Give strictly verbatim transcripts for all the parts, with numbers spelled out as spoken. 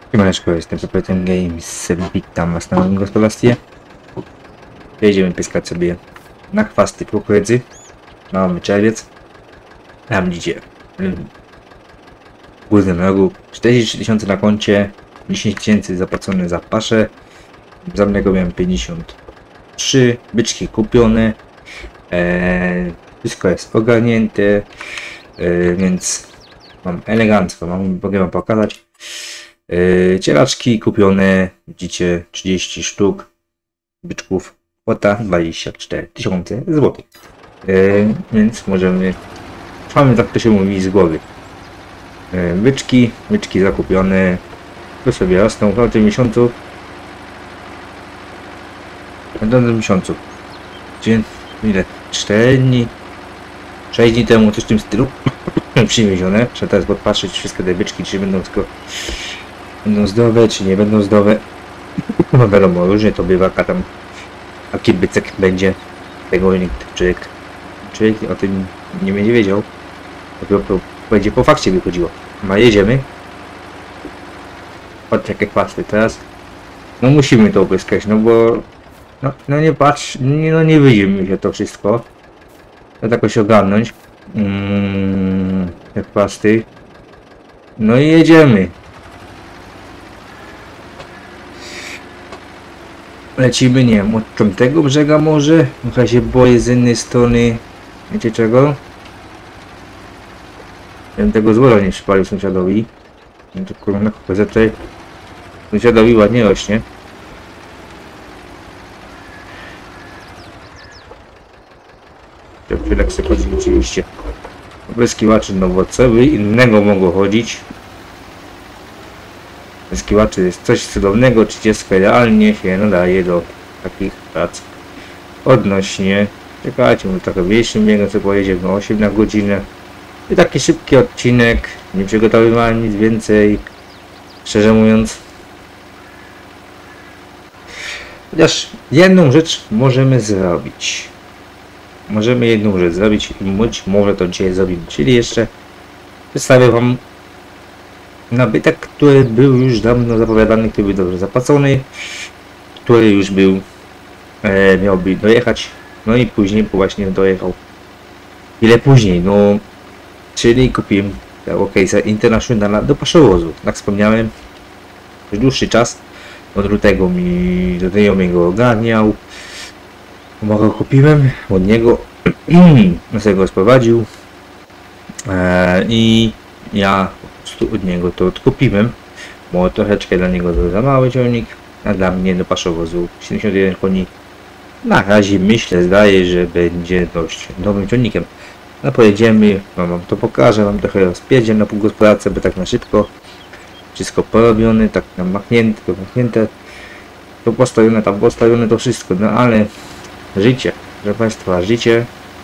Siemaneczko, jestem Pepetem Games, witam was na moim gospodarstwie. Jedziemy pyskać sobie na chwasty kukurydzy. Mamy czerwiec. Tam widzicie w górnym rogu czterdzieści trzy tysiące na koncie, dziesięć tysięcy zapłacone za paszę. Za mleko miałem pięćdziesiąt trzy, byczki kupione. Eee, wszystko jest ogarnięte, eee, więc mam elegancko, mam, mogę wam pokazać. Yy, cielaczki kupione, widzicie, trzydzieści sztuk byczków, kwota dwadzieścia cztery tysiące złotych. Yy, więc możemy, mamy, tak to się mówi, z głowy. Yy, byczki, byczki zakupione, to sobie rosną w tym miesiącu. W tym miesiącu. Gdzie, ile? cztery dni, sześć dni temu, coś w tym stylu przywiezione. Trzeba teraz podpatrzeć wszystkie te byczki, czy będą tylko będą zdrowe, czy nie będą zdrowe. No wiadomo, różnie to bywa, a tam jaki bycek będzie, tego nikt człowiek, człowiek o tym nie będzie wiedział. Dopiero będzie po fakcie wychodziło. No jedziemy. Patrz jakie kwasty teraz. No musimy to opryskać, no bo no, no nie patrz, nie, no nie wyjdzie mi się to wszystko. To jakoś ogarnąć. Mm, te kwasty. No i jedziemy. Lecimy, nie wiem, od tamtego brzega może? Trochę się boję z innej strony. Wiecie czego? Ja bym tego złota nie przypalił sąsiadowi. No to kurwa, tutaj sąsiadowi ładnie rośnie. Jak sobie chodzi oczywiście. Opryskiwaczy nowocowy, innego mogło chodzić. Opryskiwaczy jest coś cudownego, trzydzieści realnie się nadaje do takich prac. Odnośnie, czekajcie, może trochę mniejszym biegiem sobie pojedziemy na osiem na godzinę. I taki szybki odcinek, nie przygotowywałem nic więcej, szczerze mówiąc. Chociaż jedną rzecz możemy zrobić. Możemy jedną rzecz zrobić i być może to dzisiaj zrobimy, czyli jeszcze przedstawię wam nabytek, który był już dawno zapowiadany, który był dobrze zapłacony, który już był, e, miałby dojechać, no i później właśnie dojechał. Ile później? No, czyli kupiłem tego case'a International do paszowozu. Jak wspomniałem, już dłuższy czas, od lutego mi do tego go ogarniał. Go kupiłem od niego, on sobie go sprowadził e, i ja po prostu od niego to odkupiłem, bo troszeczkę dla niego to za mały ciągnik, a dla mnie do paszowozu siedemdziesiąt jeden koni na razie myślę, zdaje, że będzie dość dobrym ciągnikiem. No pojedziemy, no, wam to pokażę, wam trochę rozpierdzię na pół gospodarce, bo tak na szybko wszystko porobione, tak na machnięte, to machnięte, to postawione, tam postawione to wszystko, no ale życie, proszę Państwa, życie.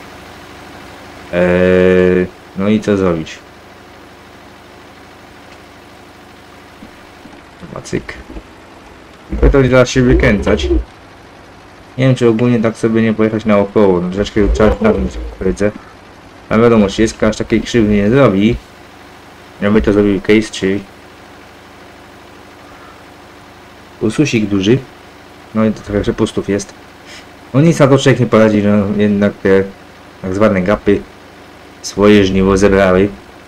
Eee, no i co zrobić? Macyk. To nie da się wykręcać. Nie wiem, czy ogólnie tak sobie nie pojechać naokoło. No, troszeczkę trzeba nagnąć kukurydzę. A wiadomo, trzydzieści aż takiej krzywdy nie zrobi. Ja by to zrobił case, czy ususik duży. No i to trochę przepustów jest. No nic na to człowiek nie poradzi, no jednak te tak zwane gapy swoje żniwo zebrały.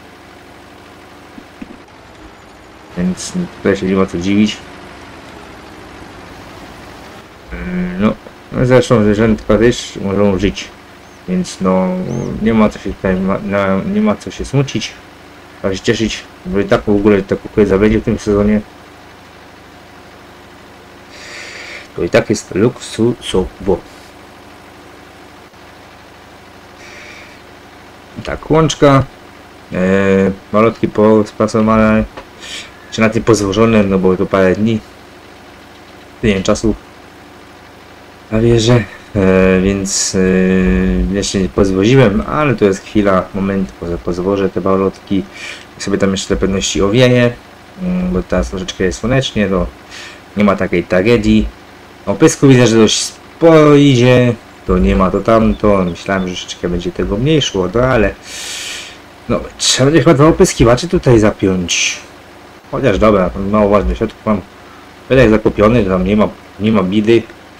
Więc tutaj się nie ma co dziwić. No, zresztą zwierzęta też mogą żyć. Więc no nie ma co się tutaj na, nie ma co się smucić. Trzeba się cieszyć, bo i tak w ogóle ta kukurydza będzie w tym sezonie. To i tak jest luksusowo. Tak, łączka, e, malutki pospasowane, czy na tym pozłożone, no bo to parę dni, tydzień czasu na wieżę, e, więc e, jeszcze nie pozwoziłem, ale to jest chwila, moment, pozwożę te malutki, sobie tam jeszcze do pewności owieje, bo teraz troszeczkę jest słonecznie, to nie ma takiej tragedii. Opysku widzę, że dość sporo idzie, to nie ma to tamto, myślałem, że troszeczkę będzie tego mniej szło, no ale no trzeba będzie chyba dwa opyskiwacze tutaj zapiąć. Chociaż dobra, mało ważne, środków mam wydech zakupiony, tam nie ma, nie ma bidy.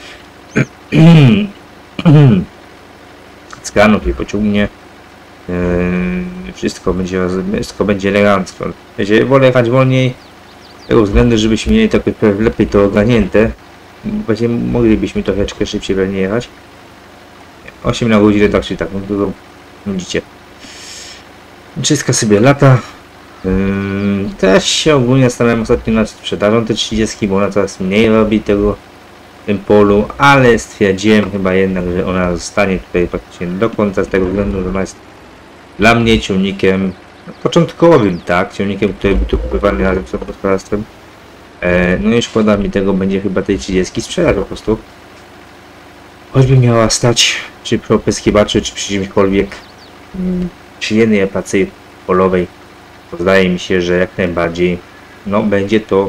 Z kranów je pociągnie. Yy, wszystko będzie, wszystko będzie elegancko. Wiecie, wolę jechać wolniej, z tego względu, żebyśmy mieli tak lepiej to ogarnięte. Właśnie moglibyśmy troszeczkę szybciej pewnie jechać. osiem na godzinę, tak czy tak, no to widzicie. Wszystko sobie lata. Yy, też się ogólnie stałem ostatnio nad sprzedażą te trzydziestki, bo ona coraz mniej robi tego w tym polu, ale stwierdziłem chyba jednak, że ona zostanie tutaj praktycznie do końca, z tego względu, że ona jest dla mnie ciągnikiem początkowym, tak, ciągnikiem, który był tu kupowany razem z gospodarstwem. E, no i szkoda mi tego będzie chyba tej trzydziestki sprzedać po prostu. Choćby miała stać, czy przy opryskiwaczy, czy przy czymkolwiek, mm, przy jednej pracy polowej, to zdaje mi się, że jak najbardziej, no będzie to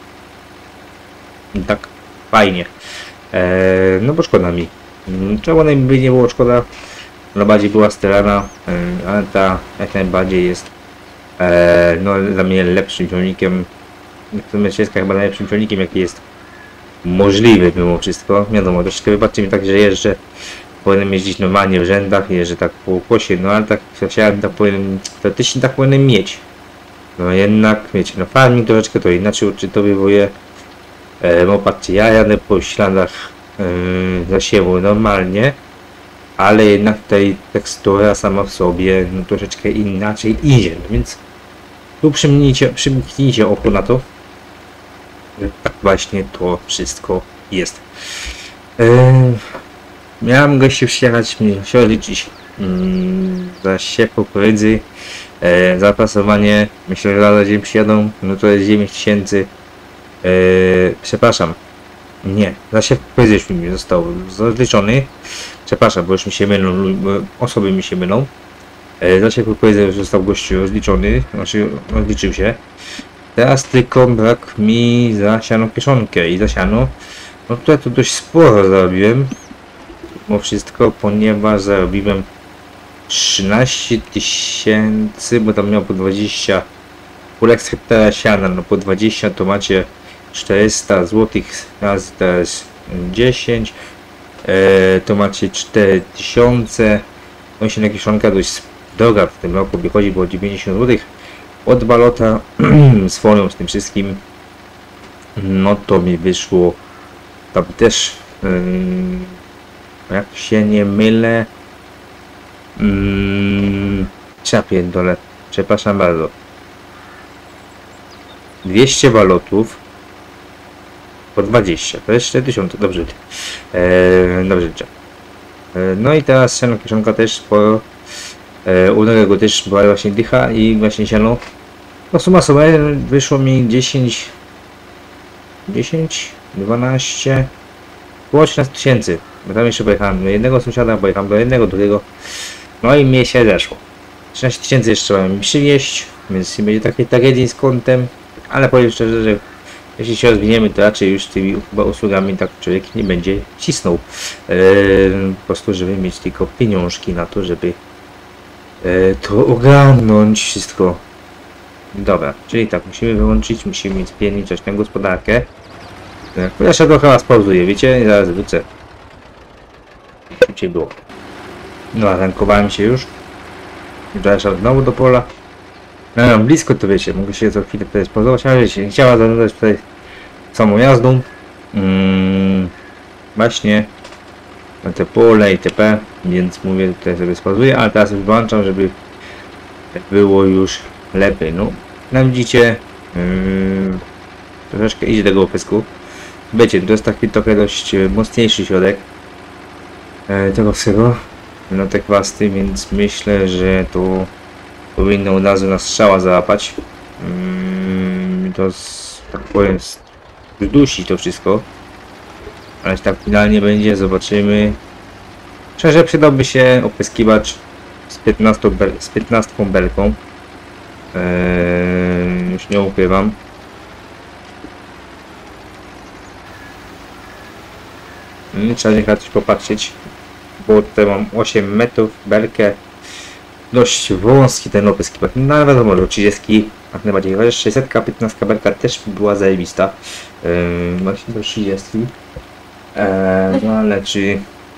tak fajnie. E, no bo szkoda mi. Czego najmniej nie było szkoda, no bardziej była sterana, e, ale ta jak najbardziej jest e, no dla mnie lepszym ciągnikiem. Mężczyzna chyba najlepszym ciągnikiem jaki jest możliwy mimo wszystko. Wiadomo, troszeczkę wybaczcie mi tak, że jeżdżę, powinienem jeździć normalnie w rzędach, jeżdżę tak po ukłosie, no ale tak chciałem, tak powinien, teoretycznie tak powinienem mieć. No jednak, wiecie, no farming troszeczkę to inaczej odczytowuje. E, bo patrzcie, ja jadę po śladach e, zasiewu normalnie, ale jednak tutaj tekstura sama w sobie no, troszeczkę inaczej idzie, no więc tu przymknijcie, przymknijcie oko na to, że tak właśnie to wszystko jest. E, miałem gościu przyjechać, mnie się odliczyć mm, za siew kukurydzy, e, zapasowanie, myślę, że za dzień przyjadą, no to jest dziewięć tysięcy. Eee, przepraszam, nie, zasiew kukurydzy już mi został rozliczony, przepraszam, bo już mi się mylą, osoby mi się mylą. Eee, zasiew kukurydzy już został gościu rozliczony, znaczy rozliczył się. Teraz tylko brak mi za siano kieszonkę i za siano, no tutaj to dość sporo zarobiłem, mimo wszystko, ponieważ zarobiłem trzynaście tysięcy, bo tam miał po dwadzieścia, pół hektara siana, no po dwadzieścia to macie czterysta złotych razy teraz dziesięć, e, to macie cztery tysiące. No się na kieszonka dość droga w tym roku wychodzi, było dziewięćdziesiąt złotych od balota z folią, z tym wszystkim. No to mi wyszło tam też, yy, jak się nie mylę, yy, czapię dole, przepraszam bardzo, dwieście balotów po dwadzieścia, to jest cztery tysiące, dobrze, eee, dobrze liczę. Eee, no i teraz siano kieszonka też po eee, u nowego też była właśnie dycha i właśnie siano, no suma summarum wyszło mi dziesięć, dziesięć, dwanaście, około trzynaście tysięcy, bo tam jeszcze pojechałem do jednego sąsiada, pojechałem do jednego, drugiego, no i mnie się zeszło. trzynaście tysięcy jeszcze mam przywieźć, więc nie będzie takiej tragedii z kątem, ale powiem szczerze, że jeśli się rozwiniemy, to raczej już tymi chyba usługami tak człowiek nie będzie cisnął. Eee, po prostu, żeby mieć tylko pieniążki na to, żeby e, to ogarnąć wszystko. Dobra, czyli tak, musimy wyłączyć, musimy mieć spierniczać na gospodarkę. Ja jeszcze trochę was pauzuję, wiecie? I zaraz wrócę. Szybciej było. No, tankowałem się już. Teraz znowu do pola. No, blisko to wiecie, mogę się za chwilę tutaj spauzować, ale wiecie, nie chciała zanudzać tutaj samą jazdą. Mm, właśnie na te pole itp. Więc mówię, tutaj sobie spauzuję, ale teraz już włączam, żeby było już lepiej. No, no widzicie, yy, troszeczkę idzie tego opysku. Wiecie, to jest taki trochę dość mocniejszy środek yy, tego wszystkiego. No te kwasty, więc myślę, że to powinno od razu na strzała załapać. Hmm, to z, tak powiem, zdusi to wszystko. Ale tak finalnie będzie, zobaczymy. Szczerze przydałby się opryskiwacz z piętnastą, bel, z piętnastką belką. Eee, już nie ukrywam. Trzeba jechać coś popatrzeć, bo tutaj mam osiem metrów belkę. Dość wąski ten opryskiwacz, no ale wiadomo, do trzydziestki jak najbardziej. Chociaż sześćset, piętnaście belka też była zajebista. Yy, właśnie do trzydzieści. Eee, no ale czy... Yy,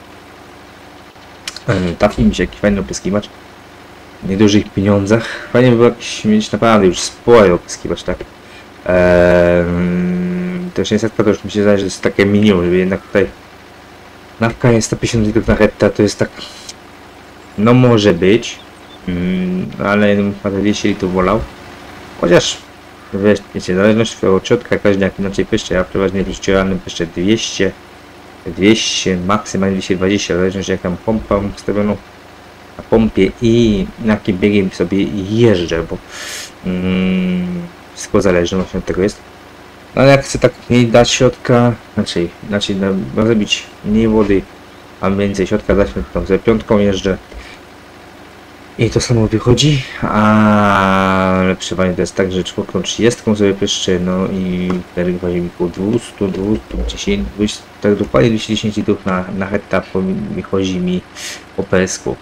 trafi mi się jakiś fajny opyskiwacz. W niedużych pieniądzach. Fajnie by było jakiś, mieć naprawdę już spory opyskiwacz, tak. Eee, to sześćset to już mi się zdaje, że jest takie minimum, żeby jednak tutaj nawka jest sto pięćdziesiąt litrów na hektar, to jest tak, no może być, mm, ale dwieście litrów wolał, chociaż wiesz, wiecie, w zależności od środka, każdy jak inaczej pyszcze, ja przeważnie wyścieranym pyszcze dwieście, dwieście, maksymalnie dwieście dwadzieścia, w zależności jak tam pompę mam ustawioną na pompie i na jakim biegiem sobie jeżdżę, bo mm, wszystko zależy właśnie od tego jest. No ale jak chcę tak mniej dać środka, znaczy, znaczy no, zrobić mniej wody, a więcej środka dać, to ze piątką jeżdżę i to samo wychodzi, ale przeważnie to jest tak, że czwórką trzydziestką sobie pyszczę, no i wtedy wychodzi mi około dwieście, dwieście dziesięć, tak dokładnie dwieście dziesięć litrów na, na hektar wychodzi mi po pesku.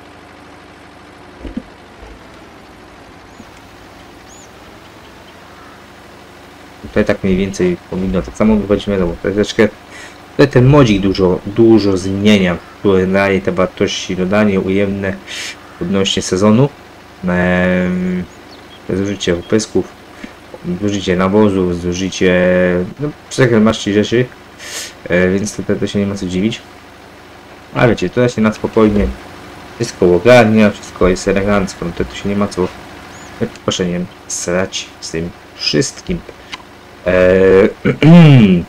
Tutaj tak mniej więcej powinno tak samo wychodzić, wiadomo, troszeczkę tutaj ten modzik dużo, dużo zmienia, który daje te wartości dodanie ujemne odnośnie sezonu. Ehm, zużycie opysków, zużycie nawozów, zużycie no, maści rzeczy, e, więc tutaj to się nie ma co dziwić. A wiecie, tutaj się na spokojnie wszystko ogarnia, wszystko jest elegancko, no to tu się nie ma co, proszę nie srać z tym wszystkim. Eee,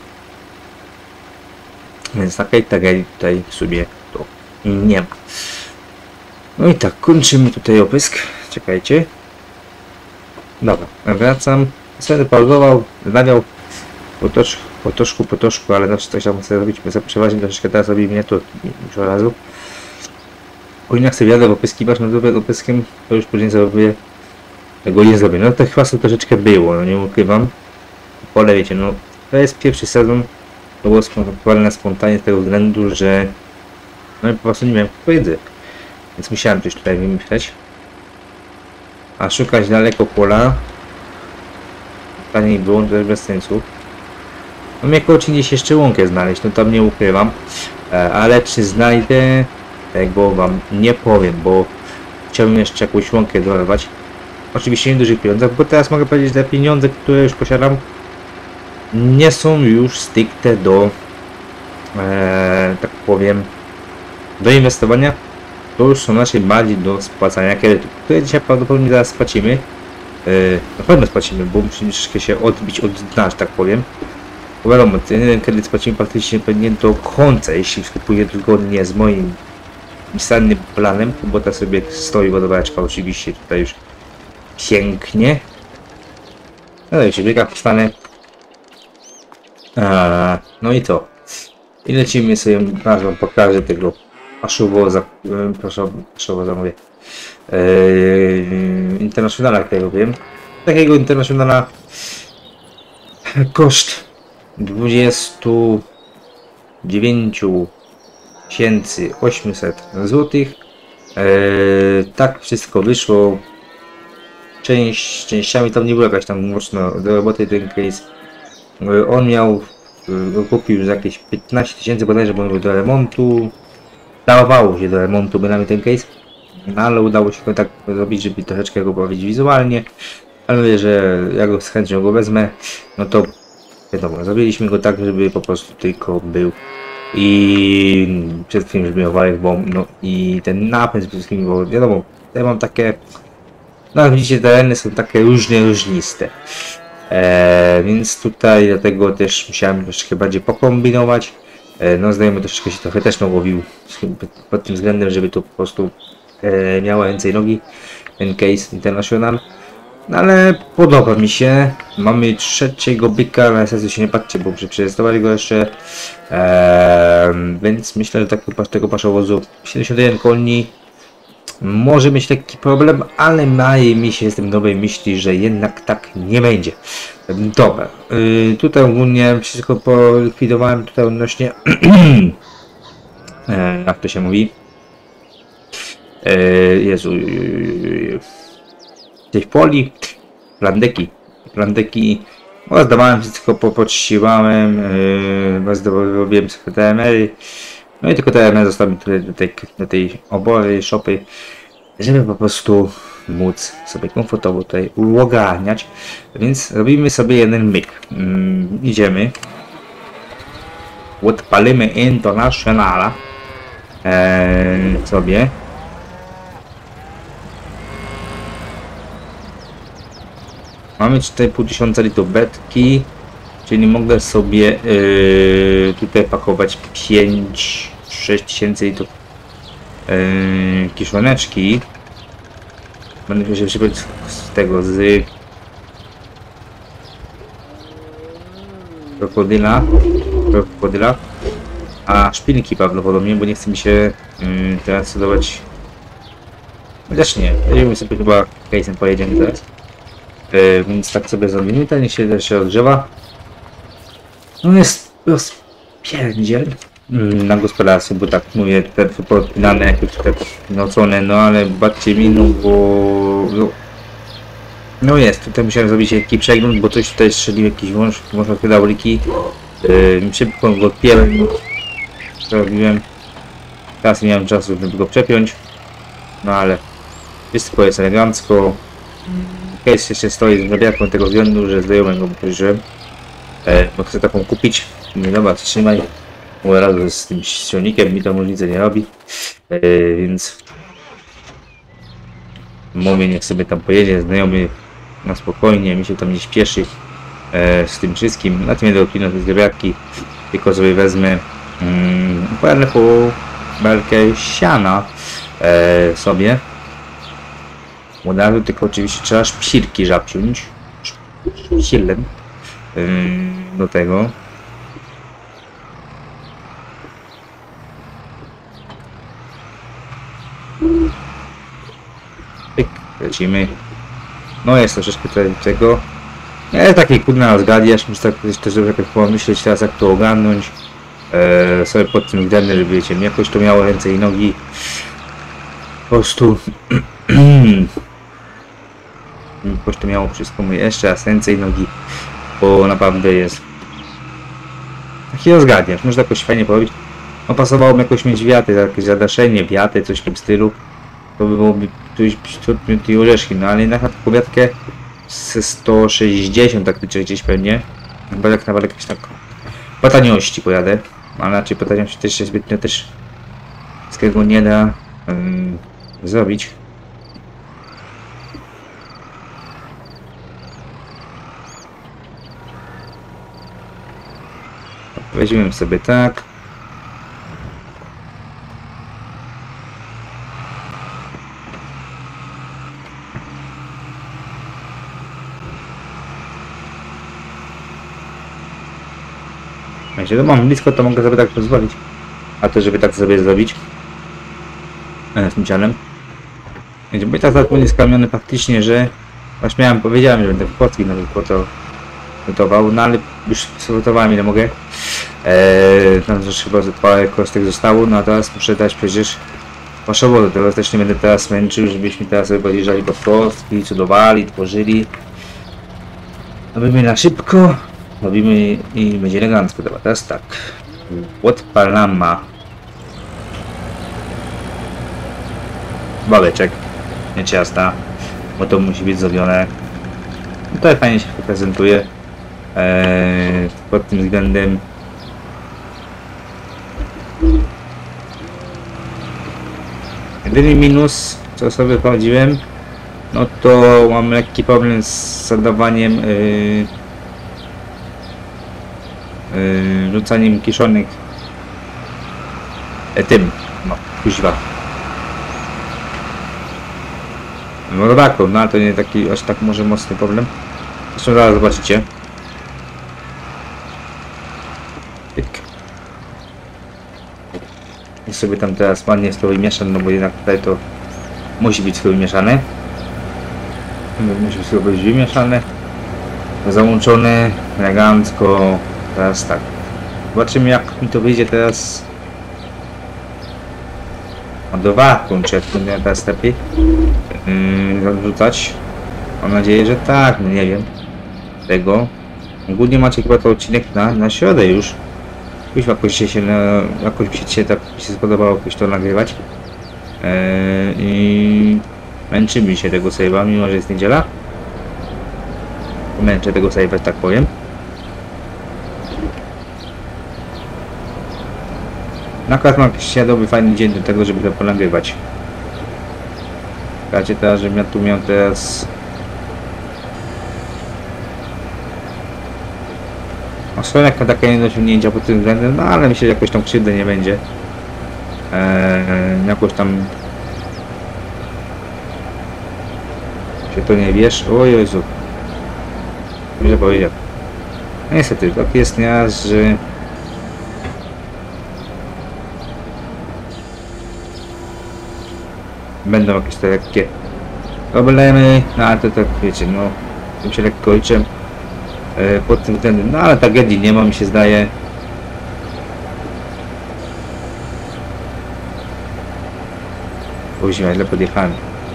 więc takiej tragedii tutaj sobie to nie ma. No i tak, kończymy tutaj opysk. Czekajcie. Dobra, wracam. Będę pauzował, nawiał potoczku, potoczku, potoczku, ale zawsze coś tam chcę robić, bo przeważnie troszeczkę teraz robi mnie to już od razu. O jak sobie jadę w opyskiwać, no to opyskiem, to już później zrobię, tego nie zrobię. No to chyba troszeczkę było, no nie ukrywam. Pole wiecie, no to jest pierwszy sezon, to było spontaniczne spontanie z tego względu, że no i po prostu nie miałem powiedzy, więc musiałem coś tutaj wymyśleć, a szukać daleko pola taniej było, to też bez sensu. No mnie koło gdzieś jeszcze łąkę znaleźć, no tam nie ukrywam, ale czy znajdę, tego wam nie powiem, bo chciałbym jeszcze jakąś łąkę dorwać, oczywiście nie dużych pieniądzach, bo teraz mogę powiedzieć, że te pieniądze, które już posiadam, nie są już stricte do, e, tak powiem, do inwestowania, to już są raczej bardziej do spłacania kredytów, które dzisiaj prawdopodobnie zaraz spłacimy. E, na pewno spłacimy, bo musimy troszeczkę się odbić od dna, że tak powiem. Bo wiadomo, ten kredyt spłacimy praktycznie pewnie do końca, jeśli wszystko pójdzie zgodnie z moim pisanym planem, bo ta sobie stoi ładowareczka oczywiście tutaj już pięknie. No wiecie, biega wstanę. A, no i to. I lecimy sobie, aż wam pokażę tego paszowoza, proszę, paszowoza mówię, eee, internacjonala, którego wiem. Takiego internacjonala koszt dwadzieścia dziewięć tysięcy osiemset złotych. Eee, tak wszystko wyszło. Część, częściami tam nie było jakaś tam mocno do roboty ten case. On miał, kupił za jakieś piętnaście tysięcy bodajże, bo on był do remontu. Dawało się do remontu bynajmniej ten case, no, ale udało się go tak zrobić, żeby troszeczkę go bawić wizualnie. Ale mówię, że ja go z chęcią go wezmę, no to wiadomo, zrobiliśmy go tak, żeby po prostu tylko był. I przed wszystkim, żeby miał walek bomb, no i ten napęd przede wszystkim, bo wiadomo, ja mam takie, no jak widzicie, tereny są takie różne, różniste. Eee, więc tutaj dlatego też musiałem troszkę bardziej pokombinować. Eee, no znajomy troszeczkę się trochę też nałowił pod tym względem, żeby to po prostu e, miało ręce i nogi, ten case international. No ale podoba mi się. Mamy trzeciego byka, na sensie się nie patrzcie, bo muszę przetestować go jeszcze. Eee, więc myślę, że tak tego paszowozu siedemdziesiąt jeden koni może mieć taki problem, ale maje mi się z tym nowej myśli, że jednak tak nie będzie. Dobra, yy, tutaj ogólnie wszystko polikwidowałem tutaj odnośnie e, jak to się mówi, e, Jezu, tych poli. plandeki. Plandeki, bo zdawałem wszystko, po, poczciwałem, yy, zrobiłem sobie T M R-y. No i tylko T M R został mi tutaj do tej, do tej obory, shopy, żeby po prostu móc sobie komfortowo tutaj uogarniać. Więc robimy sobie jeden myk. Mm, idziemy. Odpalimy Internationala eee, sobie. Mamy cztery i pół tysiąca litrów betki, czyli mogę sobie yy, tutaj pakować pięć sześć tysięcy litrów yy, kiszoneczki. Będę się przybyć z tego, z krokodyla, krokodyla, a szpilki prawdopodobnie, bo nie chce mi się yy, teraz celować. Chociaż nie, jedziemy sobie chyba case'em pojedziemy teraz. Yy, więc tak sobie zrobimy, ten niech się też się odgrzewa. No jest rozpierdziel na gospodarstwie, bo tak mówię, te podpinane, jakieś te nocone, no ale baczcie mi, no bo no, no jest, tutaj musiałem zrobić jakiś przegląd, bo coś tutaj strzelił jakiś wąż, może hydrauliki. Yy, szybko go odpięłem, zrobiłem. Teraz nie miałem czasu, żeby go przepiąć, no ale wszystko jest elegancko. Case jeszcze stoi z nabiarką tego względu, że znajomego pożyczyłem, e, bo chcę taką kupić. Mówię, dobra, trzymaj, bo razem z tym silnikiem mi to różnicy nie robi, e, więc mówię, niech sobie tam pojedzie, znajomy na spokojnie, mi się tam nie śpieszy e, z tym wszystkim. Na tym nie dopinam te zgrabiarki, tylko sobie wezmę mm, pojadę po belkę siana e, sobie. Od razu tylko oczywiście trzeba szpilki zapiąć szpilem yy, do tego. Pyk, lecimy. No jest troszeczkę tutaj tego. Nie takiej kurna rozgadiasz, muszę tak też żeby jakoś pomyśleć teraz jak to ogarnąć. Yy, sobie pod tym względem, żeby wiecie, jakoś to miało ręce i nogi. Po prostu jakoś to miało wszystko, mówię, jeszcze raz ręce i nogi, bo naprawdę jest taki rozgadniacz, można jakoś fajnie porobić. No pasowałoby jakoś mieć wiaty, jakieś zadaszenie, wiaty, coś w tym stylu, to by byłoby coś i orzeszki, no ale jednak na taką wiatkę z sto sześćdziesiąt tak liczę gdzieś pewnie, chyba jak nawet jakieś tak po taniości pojadę, a raczej po taniości też się zbytnio też z tego nie da um, zrobić. Weźmiemy sobie tak. Jeśli to mam blisko, to mogę sobie tak pozwolić. A to, żeby tak sobie zrobić z tym ciałem. Bo i tak tak będzie skamiony faktycznie, że właśnie miałem, powiedziałem, że będę w kotki nawet gotował, no ale już sortowałem ile mogę. Eee, tam też chyba parę kostek zostało, no a teraz muszę dać przecież waszą wodę, teraz też nie będę teraz męczył, żebyśmy teraz sobie podjeżdżali pod kostki, cudowali, tworzyli. Robimy na szybko, robimy i będzie elegancko. Dobra, teraz tak, odpalamy babeczek, nie ciasta, bo to musi być zrobione. No to fajnie się prezentuje eee, pod tym względem. Jedyny minus, co sobie wchodziłem, no to mam lekki problem z zadawaniem yy, yy, rzucaniem kiszonych e, tym, no, kuźwa. No robaką, no ale to nie taki aż tak może mocny problem. Zresztą zaraz zobaczycie. Tyk. I sobie tam teraz ładnie z to wymieszam, no bo jednak tutaj to musi być to wymieszane. Musi być to być wymieszane. Załączone elegancko. Teraz tak. Zobaczymy jak mi to wyjdzie teraz. Ładowarką, czy jak to miałem teraz lepiej yy, rzucać. Mam nadzieję, że tak, no nie wiem. Tego. Ogólnie macie chyba to odcinek na, na środę już. Już jakoś się, na, jakoś mi się dzisiaj tak mi się spodobało jakoś to nagrywać. Eee, I męczy mi się tego save'a, mimo że jest niedziela. Męczę tego save'a, tak powiem. Na przykład mam jakiś dobry, fajny dzień do tego, żeby to ponagrywać. Słuchajcie teraz, żebym ja tu miał teraz... Osłonka taka, taka nie do osiągnięcia pod tym względem, no ale myślę, że jakoś tam krzywdy nie będzie. Eee, jakoś tam... się to nie wiesz. O Jezu. Dobrze powiedział. No niestety, tak jest nieraz, że... Będą jakieś te lekkie problemy, no ale to tak wiecie, no tym się lekko ojczę e, pod tym względem, no ale tragedii nie ma, mi się zdaje. Później źle podjechałem.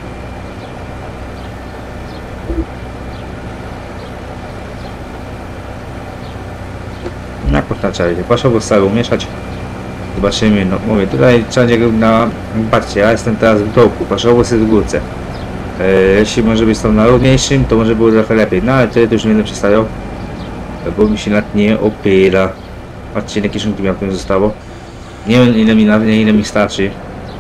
Jak można trzeba będzie, proszę go stale umieszać. Zobaczymy, no mówię, tutaj trzeba na... Patrzcie, ja jestem teraz w dołku, paszowo jest w górce. E, jeśli może być tam na równiejszym, to może było trochę lepiej, no ale to już nie będę przestawiał, bo mi się nad nie opiera. Patrzcie, ile kieszonki mi tym zostało. Nie wiem ile mi, nie, ile mi starczy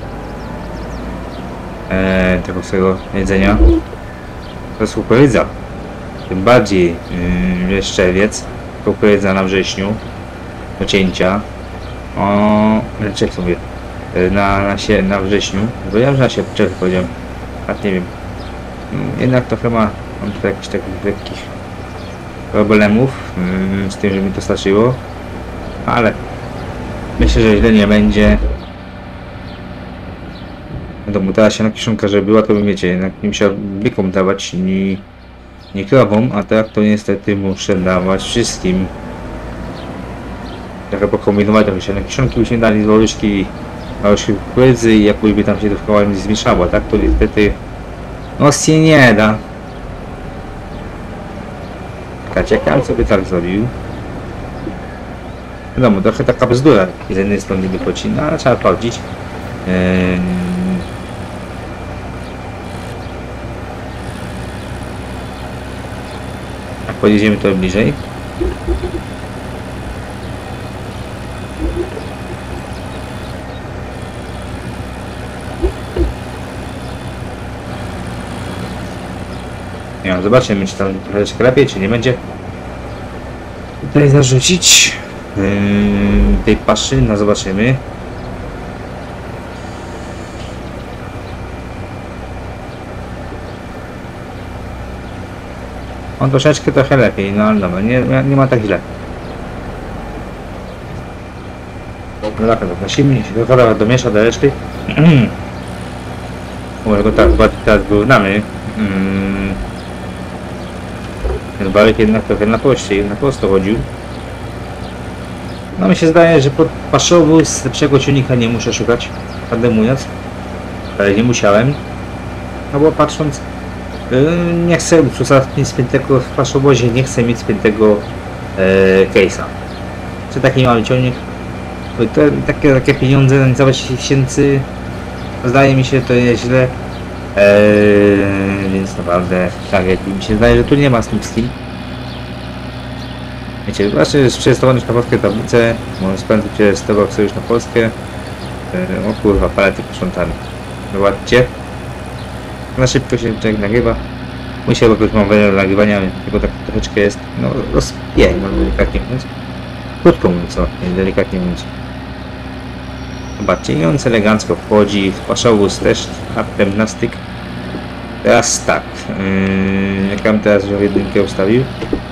e, tego swojego jedzenia. To jest kukurydza. Tym bardziej yy, jest czerwiec, kukurydza na wrześniu, do cięcia. O, czek sobie na, na, się, na wrześniu, bo ja że się czerwiec powiedziałem, a nie wiem, jednak to chyba mam tutaj jakichś takich lekkich problemów yy, z tym, że mi to starczyło, ale myślę, że źle nie będzie. Wiadomo, teraz się na kieszonka, żeby była, to bym wiecie, jednak nie musiał bykom dawać, nie, nie krowom, a tak to niestety muszę dawać wszystkim. Trochę pokombinować, trochę się na kieszonki byśmy dali z łożki, łożki kukurydzy i jakoś by tam się to w koło zmieszało, tak to niestety no się nie da. Kaciekam sobie tak zrobił. Wiadomo, trochę taka bzdura z jednej strony wychodzi, no ale trzeba sprawdzić. Eee... Jak podjedziemy to bliżej. Ja, zobaczymy, czy tam troszeczkę lepiej, czy nie będzie. Tutaj zarzucić yy, tej paszy, no zobaczymy. On troszeczkę trochę lepiej, no ale dobra, nie, nie ma tak źle. No tak, nosimy, się to domiesza do reszty. Może go tak teraz wyrównamy. Hmm. Ten barek jednak trochę na prościej, na prosto chodził. No mi się zdaje, że pod paszowu z lepszego ciągnika nie muszę szukać, prawdę mówiąc. Ale nie musiałem. No bo patrząc, yy, nie chcę mieć spiętego w paszowozie, nie chcę mieć spiętego yy, case'a. Czy taki mały ciągnik? To, takie, takie pieniądze na dwadzieścia tysięcy, zdaje mi się, to jest źle. Eee, więc naprawdę tak jak mi się zdaje, że tu nie ma z tym z kim. Wiecie, właśnie jest przetestowane już na polskie tablice, może spędzić przez tego chcę już na Polskę. Eee, o kurwa, palety posprzątane. Zobaczcie. Na szybko się człowiek nagrywa. Musiał jakoś mam wejść do nagrywania, tylko tak troszeczkę jest, no rozpie, no delikatnie mówiąc. Krótko mówiąc, co, delikatnie mówiąc. Zobaczcie, i on elegancko wchodzi, w paszowóz też, aptem na styk. Teraz tak, yy, jak mam teraz już jedynkę ustawił,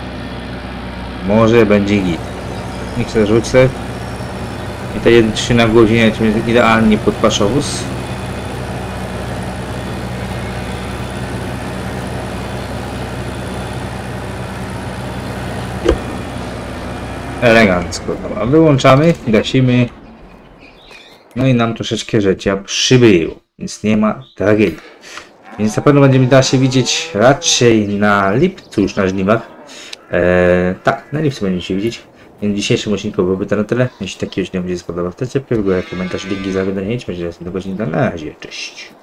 może będzie git. Niech się rzucę. I te trzy na godzinę to jest idealnie pod paszowóz. Elegancko, dobra, wyłączamy, gasimy. No i nam troszeczkę życia przybyło, więc nie ma tragedii. Więc na pewno będziemy da się widzieć raczej na lipcu już na żniwach. Eee, tak, na lipcu będziemy się widzieć. Więc w dzisiejszym odcinku byłoby to na tyle. Jeśli taki odcinek będzie spodobał, to ciepły komentarz, linki za oglądanie. Idźmy się do godziny. Na razie, cześć.